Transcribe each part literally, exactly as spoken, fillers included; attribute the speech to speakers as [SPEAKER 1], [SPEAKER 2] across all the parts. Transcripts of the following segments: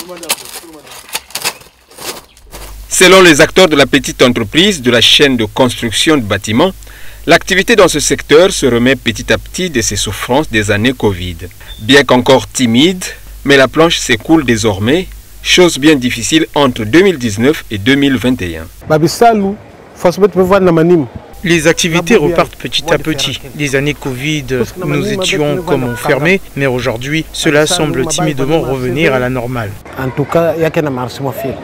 [SPEAKER 1] Selon les acteurs de la petite entreprise de la chaîne de construction de bâtiments, l'activité dans ce secteur se remet petit à petit de ses souffrances des années Covid. Bien qu'encore timide, mais la planche s'écoule désormais, chose bien difficile entre deux mille dix-neuf et deux mille vingt et un.
[SPEAKER 2] Les activités repartent petit à petit. Les années Covid, nous étions comme enfermés, mais aujourd'hui, cela semble timidement revenir à la normale.
[SPEAKER 3] En tout cas, il y a un marché.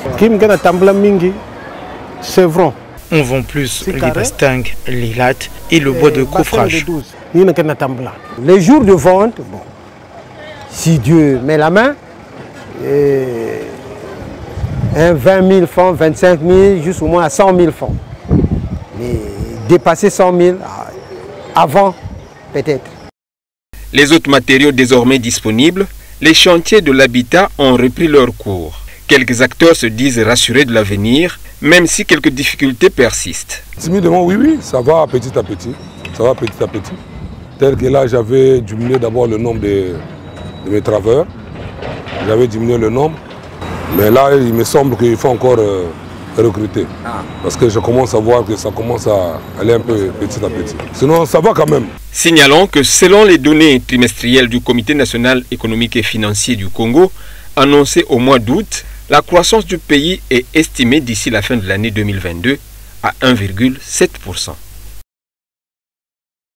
[SPEAKER 3] C'est vrai.
[SPEAKER 2] On vend plus les bastangues, les lattes et le bois de coffrage.
[SPEAKER 3] Les jours de vente, bon, si Dieu met la main, et un vingt mille francs, vingt-cinq mille, jusqu'au moins à cent mille francs. Mais dépasser cent mille avant, peut-être.
[SPEAKER 1] Les autres matériaux désormais disponibles, les chantiers de l'habitat ont repris leur cours. Quelques acteurs se disent rassurés de l'avenir, même si quelques difficultés persistent.
[SPEAKER 4] Timidement, oui, oui, ça va petit à petit. Ça va petit à petit. Tel que là, j'avais diminué d'abord le nombre de, de mes travailleurs. J'avais diminué le nombre. Mais là, il me semble qu'il faut encore euh, recruter. Ah. Parce que je commence à voir que ça commence à aller un peu petit à petit. Sinon, ça va quand même.
[SPEAKER 1] Signalons que selon les données trimestrielles du Comité national économique et financier du Congo, annoncées au mois d'août, la croissance du pays est estimée d'ici la fin de l'année deux mille vingt-deux à un virgule sept pour cent.